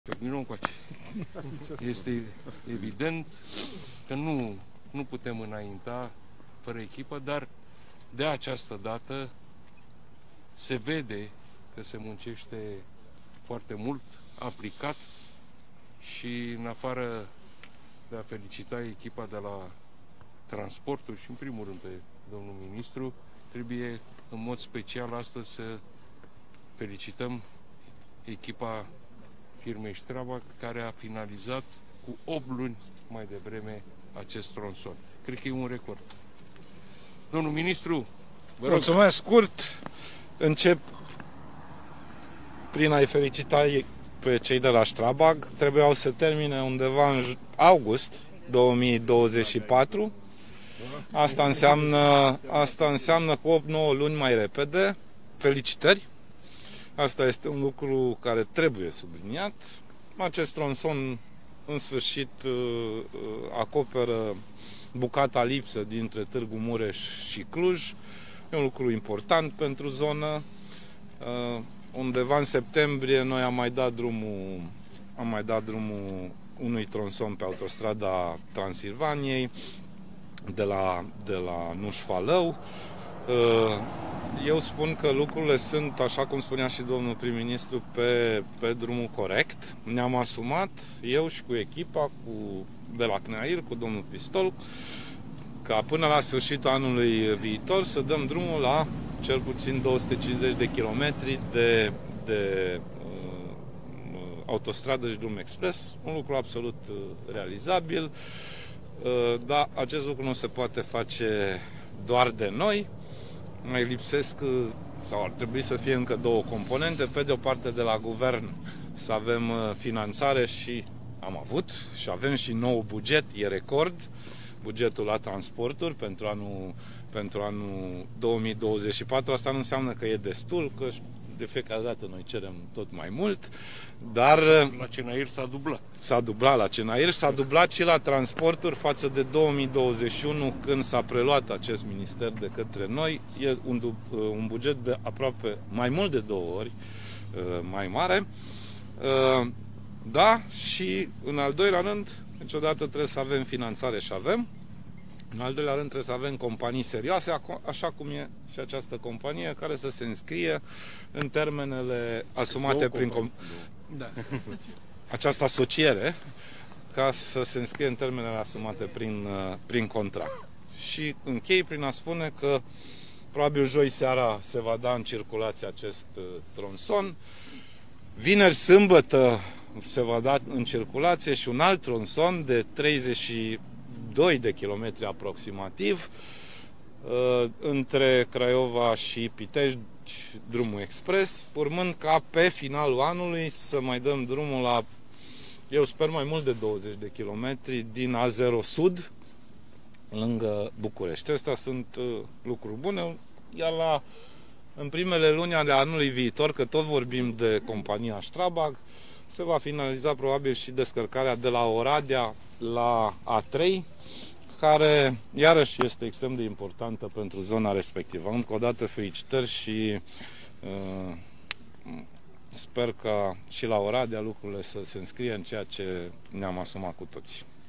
Vino încoace. Este evident că nu putem înainta fără echipă, dar de această dată se vede că se muncește foarte mult, aplicat, și în afară de a felicita echipa de la transporturi și în primul rând pe domnul ministru, trebuie în mod special astăzi să felicităm echipa firmei Strabag, care a finalizat cu 8 luni mai devreme acest tronson. Cred că e un record. Domnul ministru, vă rog. Mulțumesc. Scurt, încep prin a-i felicita pe cei de la Strabag. Trebuiau să termine undeva în august 2024. Asta înseamnă cu 8-9 luni mai repede. Felicitări! Asta este un lucru care trebuie subliniat. Acest tronson, în sfârșit, acoperă bucata lipsă dintre Târgu Mureș și Cluj. E un lucru important pentru zonă. Undeva în septembrie noi am mai dat drumul unui tronson pe autostrada Transilvaniei de la Nuș-Falău. Eu spun că lucrurile sunt, așa cum spunea și domnul prim-ministru, pe drumul corect. Ne-am asumat, eu și cu echipa de la CNAIR, cu domnul Pistol, ca până la sfârșitul anului viitor să dăm drumul la cel puțin 250 de kilometri de autostradă și drum expres. Un lucru absolut realizabil, dar acest lucru nu se poate face doar de noi. Mai lipsesc, sau ar trebui să fie încă două componente. Pe de o parte, de la guvern să avem finanțare, și am avut, și avem și nou buget, e record, bugetul la transporturi pentru anul 2024. Asta nu înseamnă că e destul, că de fiecare dată noi cerem tot mai mult, dar la CNAIR s-a dublat. S-a dublat la CNAIR, s-a dublat și la transporturi față de 2021, când s-a preluat acest minister de către noi. E un buget de aproape mai mult de 2 ori mai mare. Da, și în al doilea rând, niciodată trebuie să avem finanțare, și avem. În al doilea rând, trebuie să avem companii serioase, așa cum e și această companie, care să se înscrie în termenele asumate această asociere, ca să se înscrie în termenele asumate prin contract. Și închei prin a spune că probabil joi seara se va da în circulație acest tronson. Vineri, sâmbătă, se va da în circulație și un alt tronson de 32 de kilometri aproximativ, între Craiova și Pitești, drumul expres, urmând ca pe finalul anului să mai dăm drumul la, eu sper, mai mult de 20 de kilometri din A0 Sud, lângă București. Astea sunt lucruri bune, iar în primele luni ale anului viitor, că tot vorbim de compania Strabag, se va finaliza probabil și descărcarea de la Oradea la A3, care iarăși este extrem de importantă pentru zona respectivă. Încă o dată felicitări și sper că și la Oradea lucrurile să se înscrie în ceea ce ne-am asumat cu toții.